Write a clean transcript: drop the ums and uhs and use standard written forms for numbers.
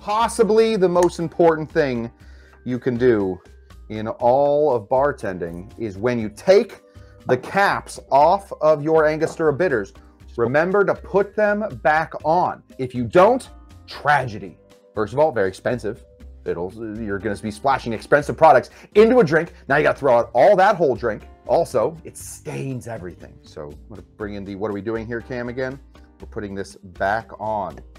possibly the most important thing you can do in all of bartending is when you take the caps off of your Angostura bitters, remember to put them back on. If you don't, tragedy. First of all, very expensive. You're going to be splashing expensive products into a drink. Now you got to throw out all that whole drink. Also, it stains everything. So I'm going to bring in what are we doing here, Cam, again? We're putting this back on.